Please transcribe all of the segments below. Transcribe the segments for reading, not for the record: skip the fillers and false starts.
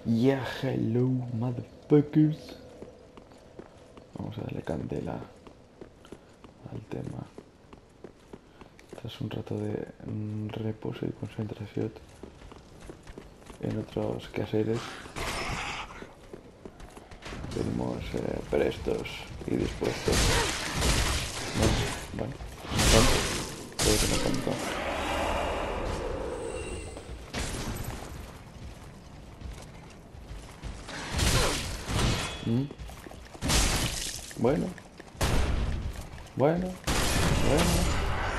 Yeah, hello, motherfuckers. Vamos a darle candela al tema. Tras un rato de reposo y concentración en otros quehaceres, venimos prestos y dispuestos. Bueno, no tanto, creo que no tanto. Bueno, bueno, bueno.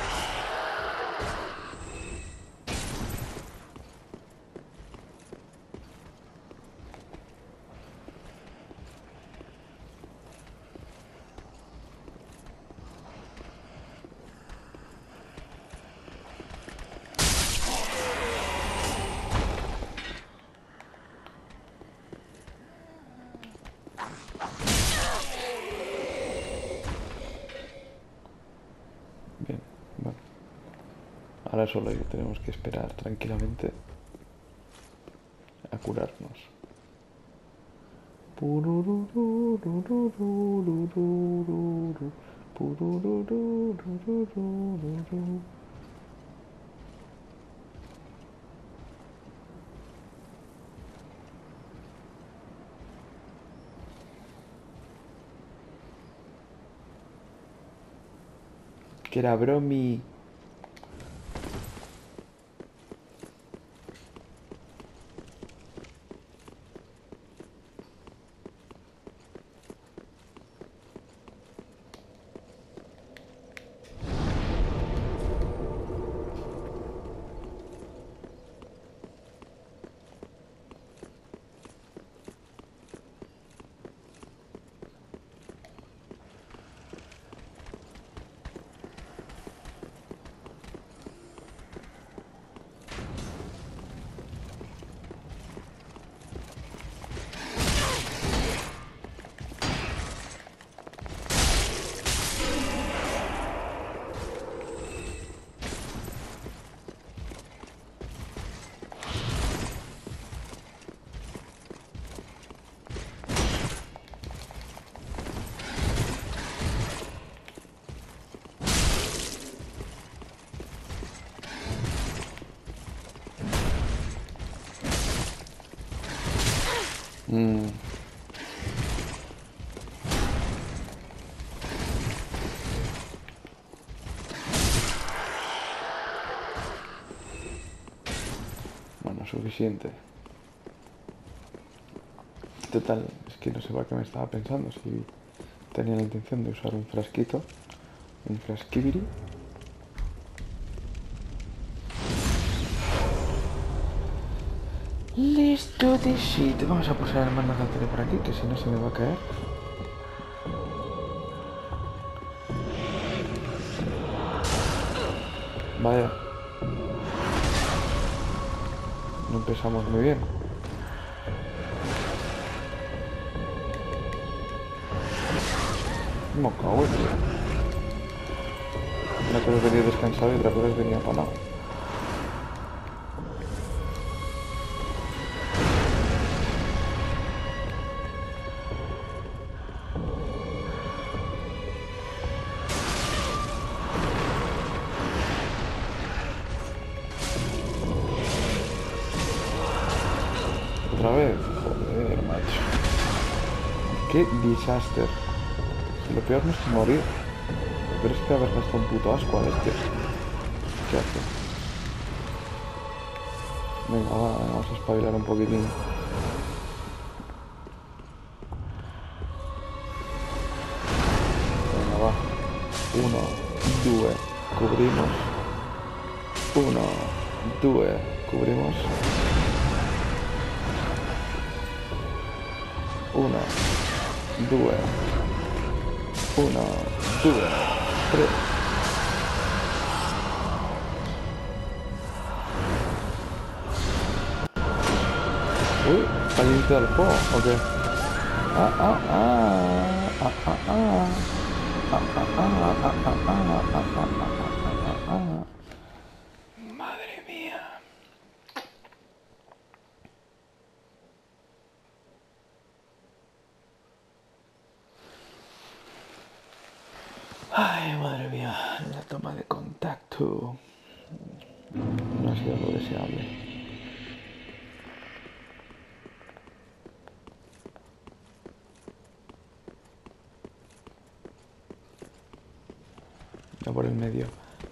Bien, bueno. Ahora solo tenemos que esperar tranquilamente a curarnos. Que era bromi. Bueno, suficiente. Total, es que no sé para qué me estaba pensando. Si tenía la intención de usar un frasquito, un frasquibiri. Listo de shit. Vamos a posar el mando de por aquí, que si no se me va a caer. Vaya. No empezamos muy bien. Me cago en Dios. Una cosa es venir descansado y otra cosa es venir apanado. Otra vez. Joder, macho. Qué disaster. Si lo peor no es que morir. Pero es que haber gastado un puto asco a este. ¿Qué hace? Venga, va, vamos a espabilar un poquitín. Venga, va. 1, 2, cubrimos. 1, 2, cubrimos. 1, 2, 1, 2, 3. Uy, ¿alguien inicio del juego o qué? Ah, ah, ah, ah, ah, ah, ah, ah, ah, ah, ah, ah, ah. Madre mía. Ay, madre mía, la toma de contacto no ha sido lo deseable. Ya por el medio.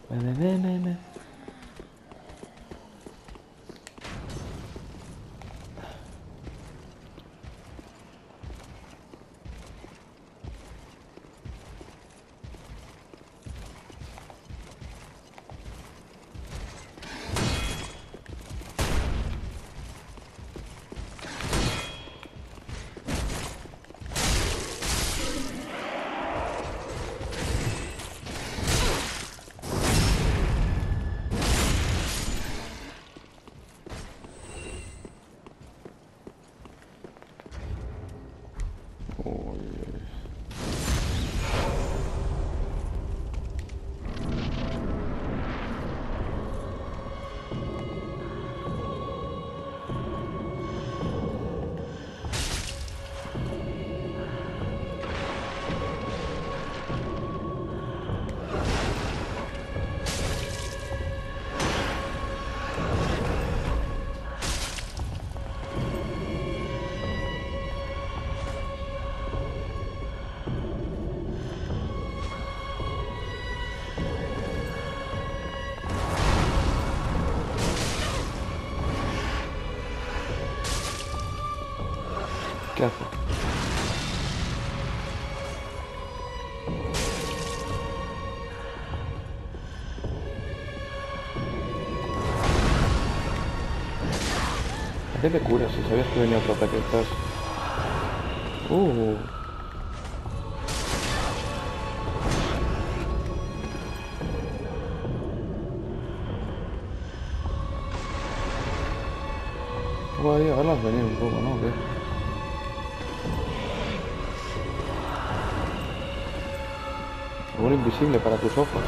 ¿Qué hace? ¿A qué te curas si sabías que venía otro ataque detrás? Voy a verlas venir un poco, ¿no? ¿Qué? Algo invisible para tus ojos.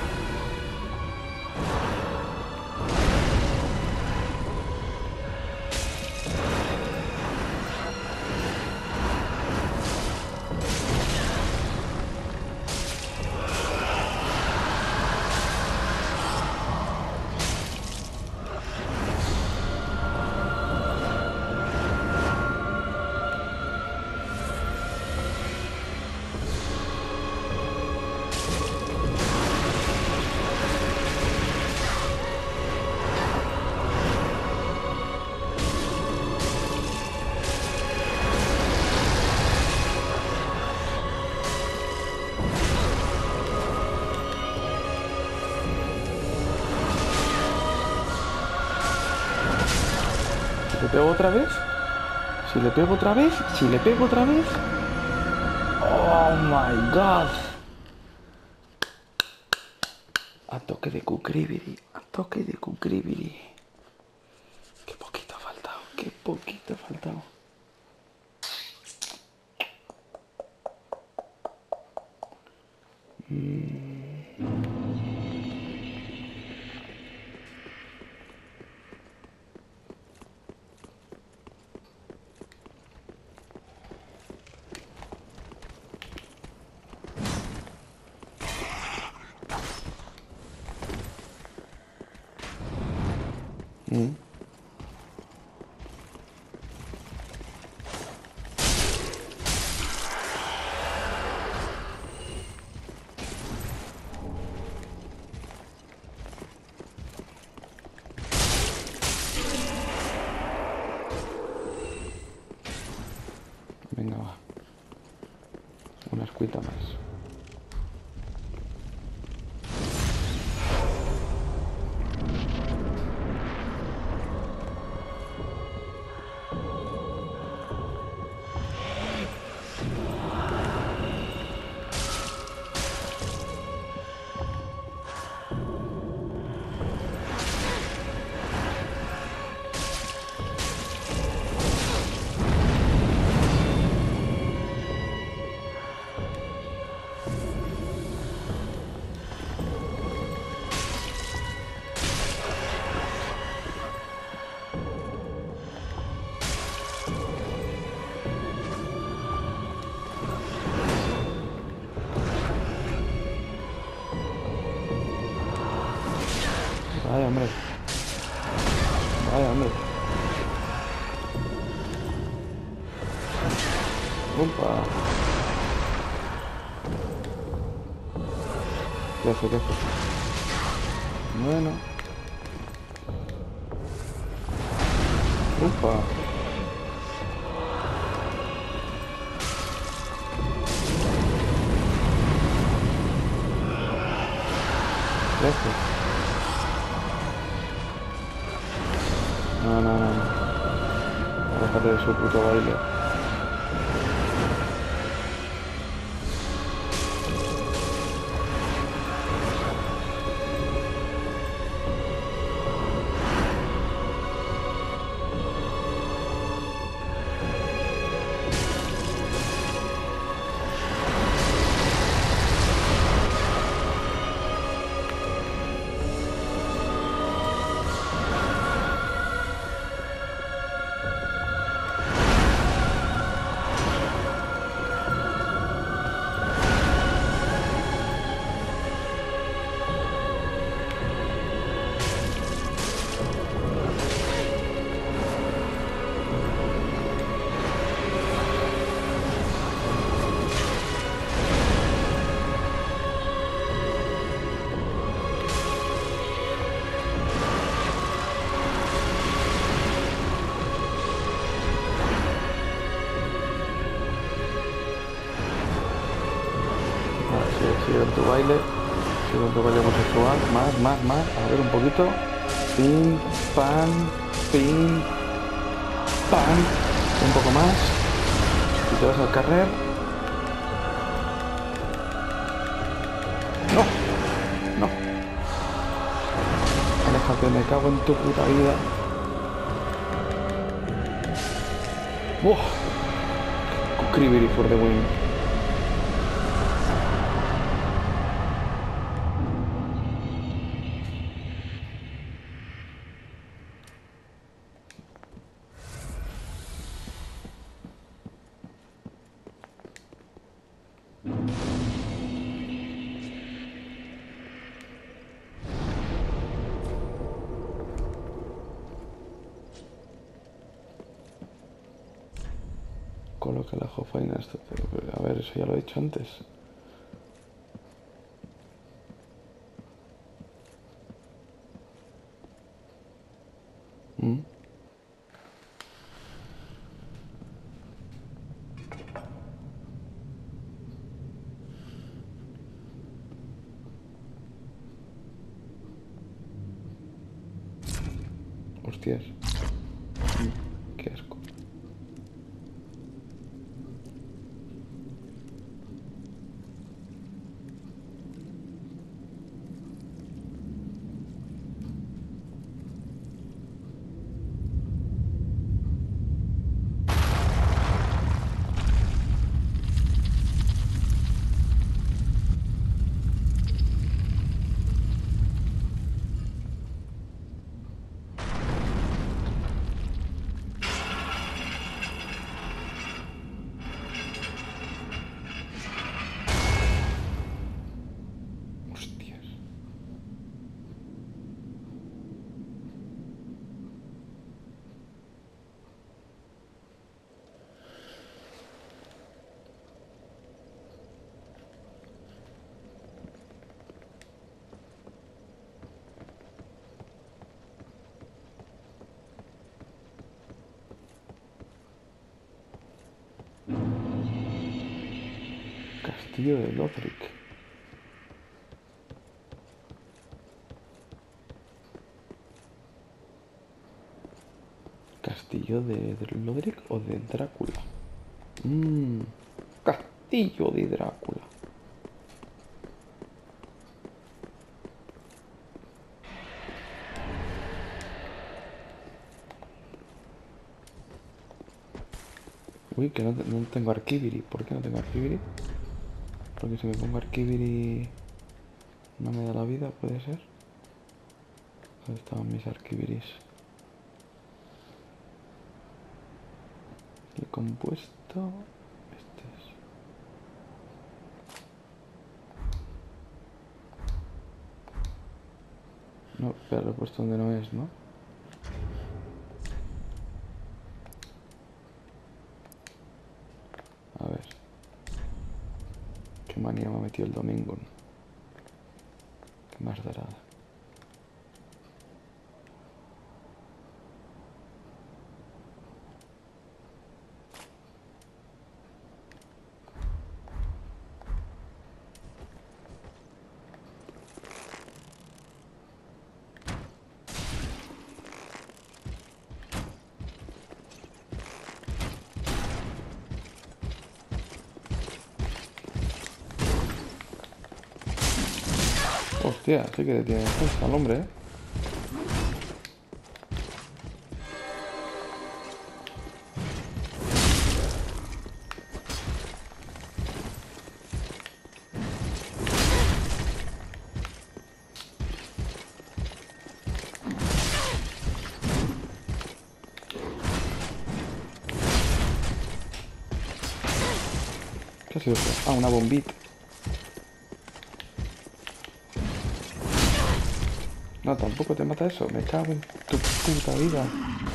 ¿Le pego otra vez? Si le pego otra vez, si le pego otra vez. Oh my god. A toque de cucribiri, a toque de cucribiri. Qué poquito ha faltado, qué poquito ha faltado. Venga, va. Una escuita más. hombre. Vaya, hombre. Opa. ¿Qué hace? ¿Qué hace? Bueno. Opa. ¿Qué hace? No, no, no, no. Déjate de su puto baile. Sigue con tu baile. Sigue con tu baile homosexual. Más. A ver, un poquito. Pim, pam, pim, pam. Un poco más. Y te vas al carrer. No. No. Aléjate, me cago en tu puta vida. ¡Buah! Cucribiri for the win. Coloca la jofaina esto. A ver, eso ya lo he dicho antes. ¿Mm? Hostias. Qué asco. Hostias. Castillo de Lothric. ¿Castillo de Lothric o de Drácula? Castillo de Drácula. Uy, que no tengo Arquiviri. ¿Por qué no tengo Arquiviri? Porque si me pongo Arquiviri no me da la vida, puede ser. ¿Dónde estaban mis Arquiviris? El compuesto. Este es. No, pero lo he puesto donde no es, ¿no? A ver. Qué manía me ha metido el domingo, ¿no? Qué más dorada. Hostia, sí que tiene defensa el hombre, ¿eh? ¿Qué ha sido eso? Ah, una bombita. No, tampoco te mata eso. Me cago en tu puta vida.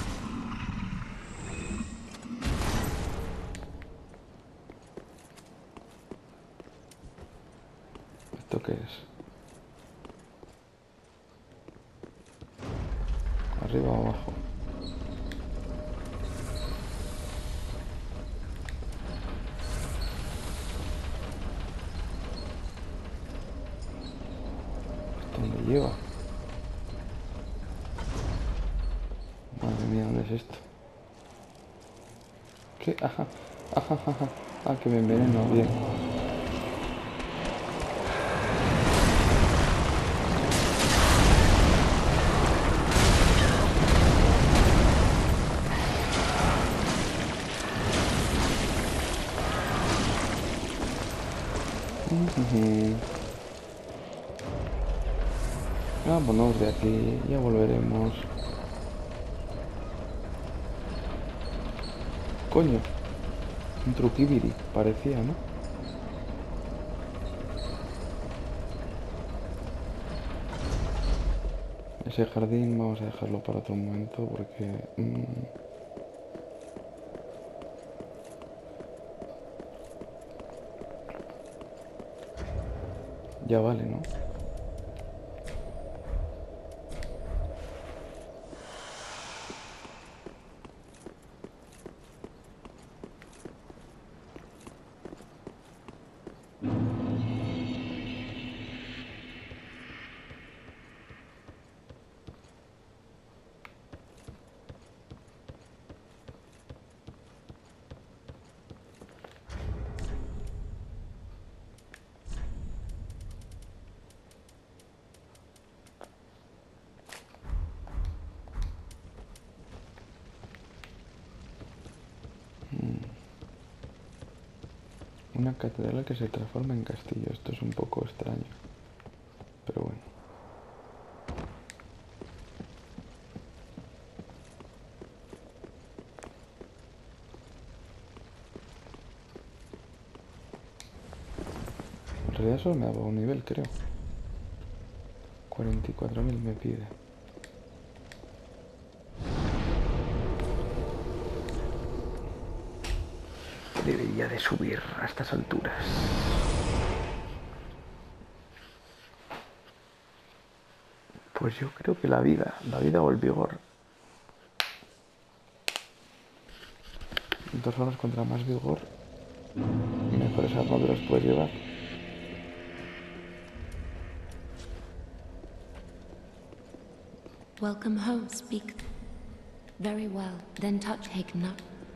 ¿Esto qué es? ¿Arriba o abajo? ¿Esto dónde lleva? Madre mía, ¿dónde es esto? ¿Qué? Ajá. Ajá, ajá. Ah, que me enveneno. Bien. Vámonos de aquí. Ya volveremos. Coño. Un truquibiri. Parecía, ¿no? Ese jardín vamos a dejarlo para otro momento porque... ya vale, ¿no? Una catedral que se transforma en castillo. Esto es un poco extraño. Pero bueno. En realidad solo me daba un nivel, creo. 44.000 me pide. Debería de subir a estas alturas. Pues yo creo que la vida o el vigor. En 2 horas contra más vigor, mejores armaduras puedes llevar. Welcome home, speak. Very well, then touch Higna.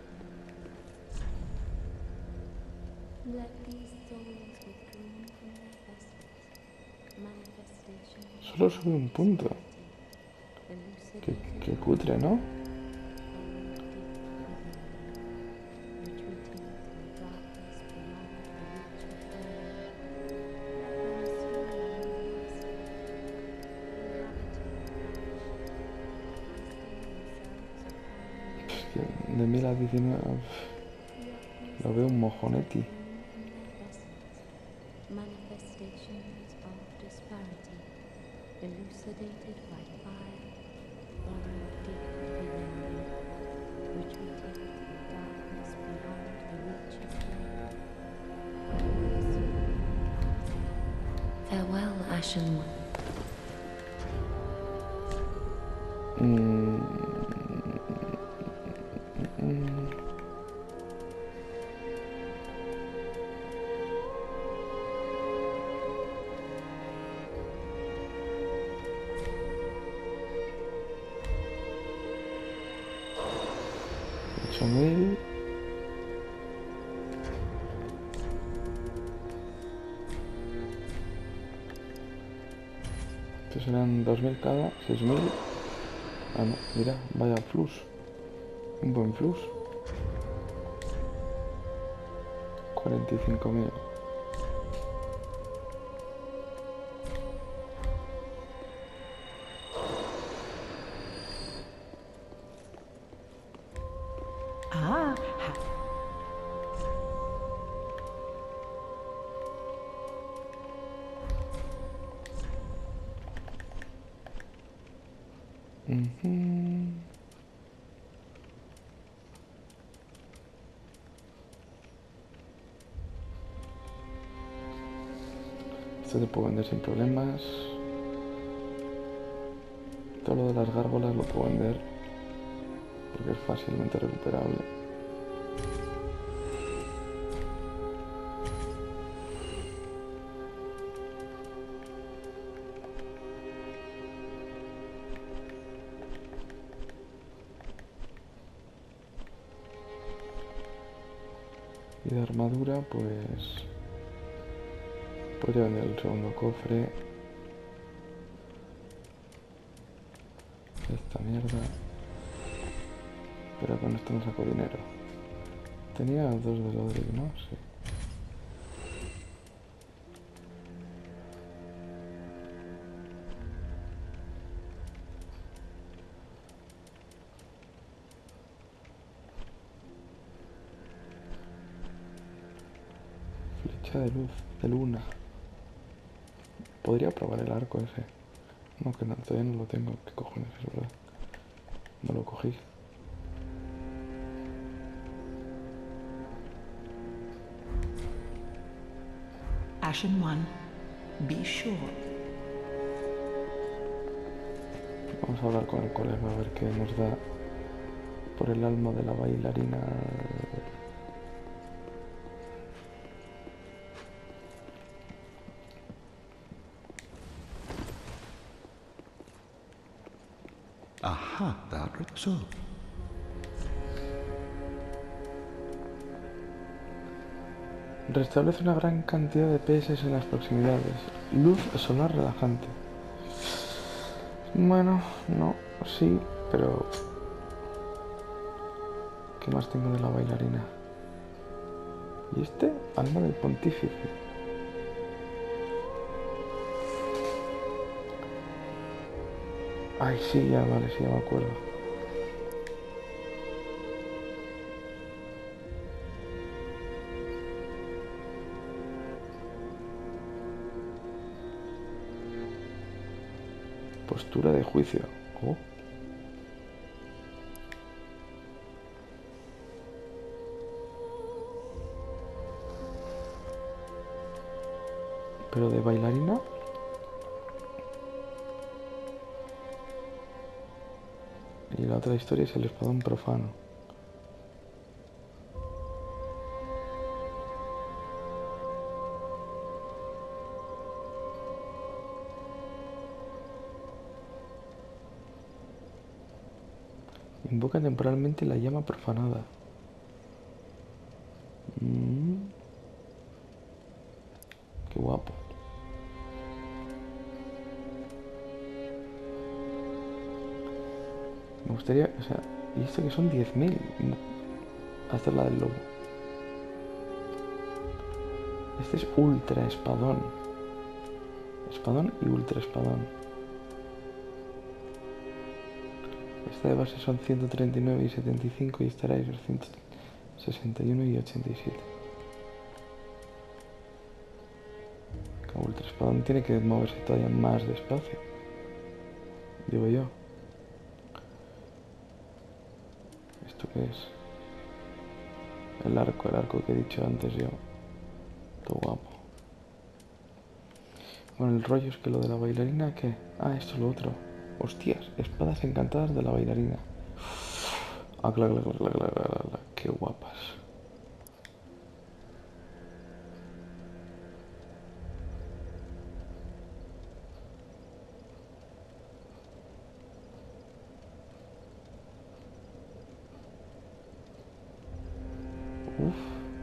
Let these souls withdraw from their vessels. Manifestation. Solo sube un punto. Qué cutre, ¿no? De 1000 a 19 lo veo un mojoneti. Manifestations of disparity elucidated by Ashen One. $8.000. Estos serán 2.000 cada, 6.000. Ah, no, mira, vaya flux. Un buen flux. 45.000. Ah, Esto te puedo vender sin problemas. Todo lo de las gárgolas lo puedo vender porque es fácilmente recuperable. Y de armadura, pues podría vender el segundo cofre. Esta mierda. Pero con esto no saco dinero. Tenía 2 de Lodric, ¿no? Sí. Flecha de luz, de luna. Podría probar el arco ese. No, que no, todavía no lo tengo. ¿Qué cojones es, verdad? No lo cogí. Ashen One, be sure. Vamos a hablar con el colega a ver qué nos da por el alma de la bailarina. Aha, that looks so. Restablece una gran cantidad de PS en las proximidades. Luz solar relajante. Bueno, no, sí, pero... ¿Qué más tengo de la bailarina? ¿Y este? Alma del pontífice. Ay, sí, ya, vale, sí, ya me acuerdo. Postura de juicio. Oh. Pero de bailarina. Y la otra historia es el espadón profano. Invoca temporalmente la llama profanada. Qué guapo. Me gustaría, o sea, y esto que son 10.000. Hasta la del lobo. Este es ultra espadón. Espadón y ultra espadón. Esta de base son 139 y 75 y estará ahí 161 y 87. El ultra espadón tiene que moverse todavía más despacio. Digo yo. ¿Esto qué es? El arco que he dicho antes yo. Todo guapo. Bueno, el rollo es que lo de la bailarina, ¿qué? Ah, esto es lo otro. Hostias, espadas encantadas de la bailarina. Ah, claro, claro, claro, claro, claro, claro. Qué guapas. Uf.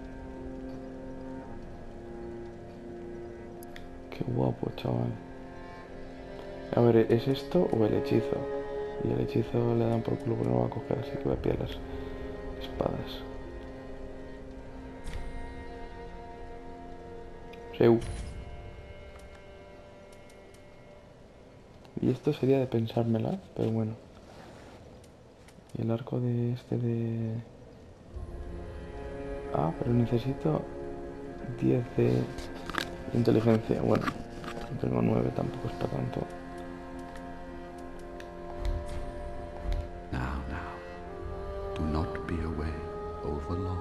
Qué guapo, chaval. A ver, ¿es esto o el hechizo? Y el hechizo le dan por culo porque no lo va a coger, así que voy a pillar las espadas. Seu. Y esto sería de pensármela, pero bueno. Y el arco de este de... Ah, pero necesito 10 de inteligencia. Bueno, tengo 9, tampoco es para tanto. Now, now. Do not be away over long.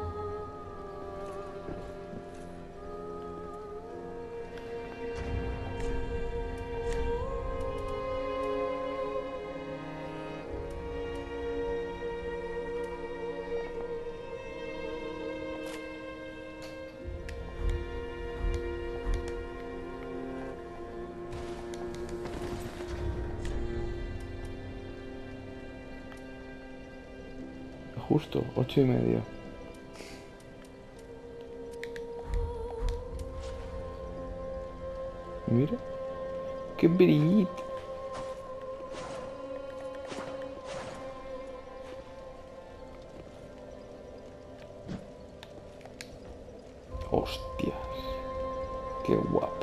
Justo, 8:30. Mira. ¡Qué brillito! Hostias. Qué guapo.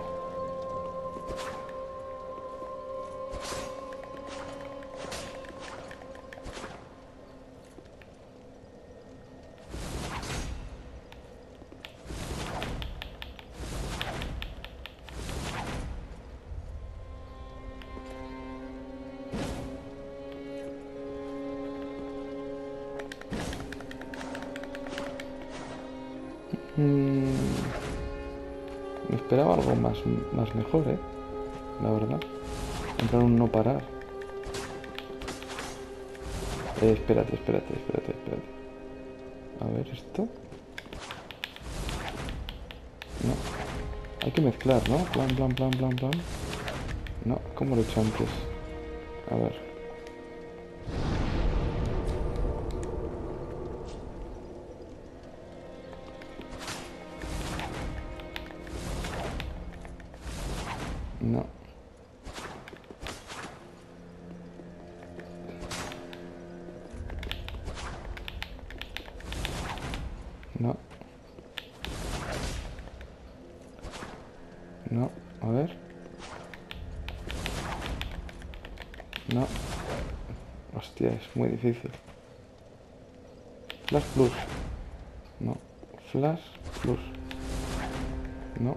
Me esperaba algo más mejor, la verdad. Entrar un no parar. Espérate. A ver, esto. No. Hay que mezclar, ¿no? Plan. No, ¿cómo lo he hecho antes? A ver. No. No. No. A ver. No. Hostia, es muy difícil. Flash plus. No. Flash plus. No.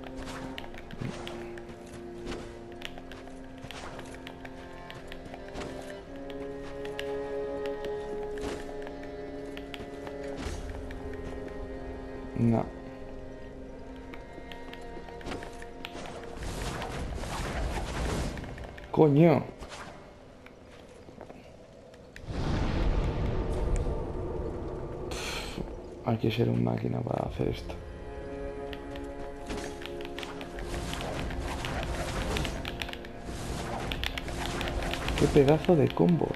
No. Coño. Hay que ser un máquina para hacer esto. Qué pedazo de combos.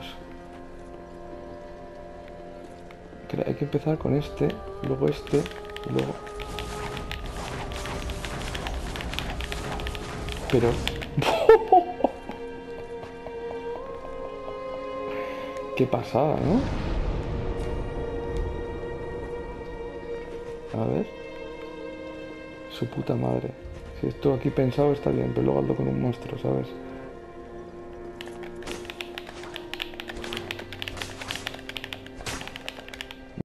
Hay que empezar con este, luego este, y luego... Pero... Qué pasada, ¿no? A ver. Su puta madre. Si esto aquí pensado está bien, pero luego hazlo con un monstruo, ¿sabes?